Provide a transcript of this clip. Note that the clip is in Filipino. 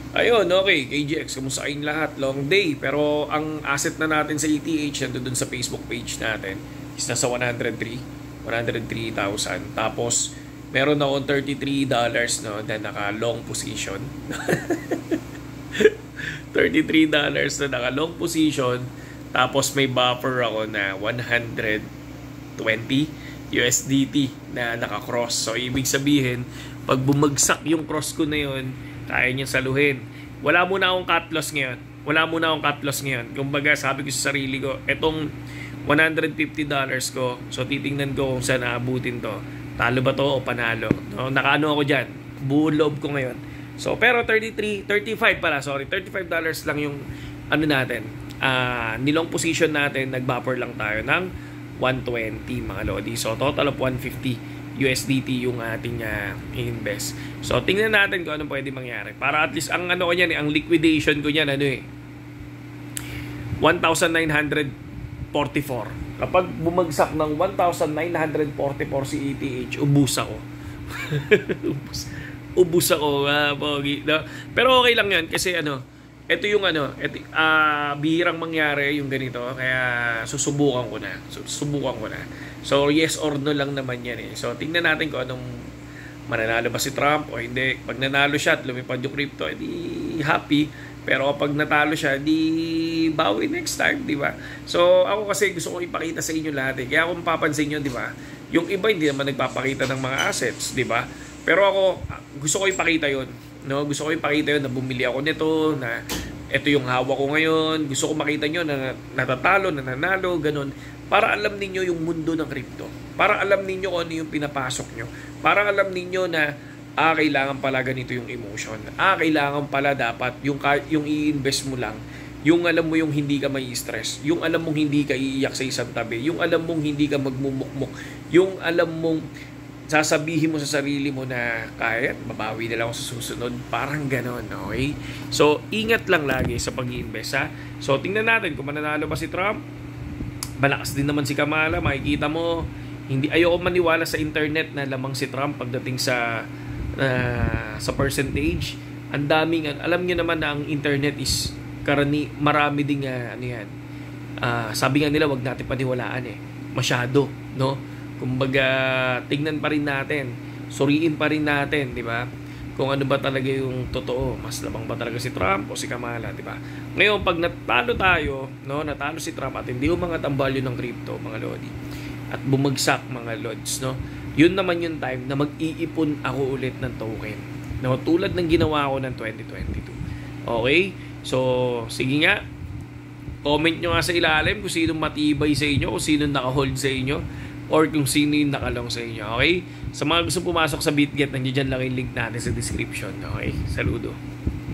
Ayun, okay. KGX, kumusta kayong lahat? Long day. Pero ang asset na natin sa ETH, nandun dun sa Facebook page natin, is nasa 103. 103,000. Tapos, meron akong $33 no, na naka-long position. $33 na naka-long position. Tapos, may buffer ako na 120 USDT na naka-cross. So, ibig sabihin, pag bumagsak yung cross ko na yun, kaya niya saluhin. Wala muna akong cut loss ngayon. Kumbaga, sabi ko sa sarili ko, etong $150 ko, so titingnan ko kung saan naabutin to. Talo ba to o panalo? No? Nakaano ako dyan. Buong loob ko ngayon. So, pero $35 lang yung ano natin. Nilong position natin, nag-buffer lang tayo ng 120 mga lodi. So, total of 150 USDT yung ating invest. So, tingnan natin kung anong pwede mangyari. Para at least, ang ano ko yan, ang liquidation ko yan, 1,944. Kapag bumagsak ng 1,944 si ETH, ubus ako. ubus ako, pogi. No? Pero okay lang yan, kasi ito yung bihirang mangyari yung ganito, kaya susubukan ko na. So, yes or no lang naman yan eh. So, tingnan natin kung anong mananalo ba si Trump o hindi. Pag nanalo siya at lumipad yung crypto, edi happy. Pero kapag natalo siya, di bawi next time, di ba? So, ako kasi gusto ko ipakita sa inyo lahat eh. Kaya kung papansin nyo, di ba? Yung iba hindi naman nagpapakita ng mga assets, di ba? Pero ako, gusto ko ipakita yun. No? Gusto ko ipakita yun na bumili ako nito, na ito yung hawak ko ngayon. Gusto ko makita nyo na natatalo, na nanalo, ganun. Para alam ninyo yung mundo ng crypto. Para alam ninyo kung ano yung pinapasok nyo. Para alam ninyo na, kailangan pala ganito yung emotion. Kailangan pala dapat yung i-invest mo lang. Yung alam mo yung hindi ka may stress. Yung alam mong hindi ka iiyak sa isang tabi. Yung alam mong hindi ka magmumukmuk. Yung alam mong sasabihin mo sa sarili mo na kaya, babawi na lang ako sa susunod. Parang ganon, okay? So, ingat lang lagi sa pag-i-invest, ha? So, tingnan natin kung mananalo ba si Trump. Malakas din naman si Kamala. Makikita mo, ayoko maniwala sa internet na lamang si Trump pagdating sa percentage. Ang daming, alam niyo naman na ang internet is marami ding sabi nga nila, wag natin paniwalaan masyado, no? Kumbaga, tignan pa rin natin, suriin pa rin natin, di ba? Kung ano ba talaga yung totoo, mas labang ba talaga si Trump o si Kamala, di ba? Ngayon, pag natalo tayo, no, natalo si Trump at hindi umangat ang value ng crypto, mga lodi, at bumagsak, mga lods, no? Yun naman yung time na mag-iipon ako ulit ng token, no? Tulad ng ginawa ko ng 2022. Okay? So, sige nga, comment nyo nga sa ilalim kung sino matibay sa inyo, kung sino naka-hold sa inyo, or kung sino yung nakalong sa inyo, okay? Sa mga gusto pumasok sa BitGet, nandiyan lang yung link natin sa description, okay? Saludo.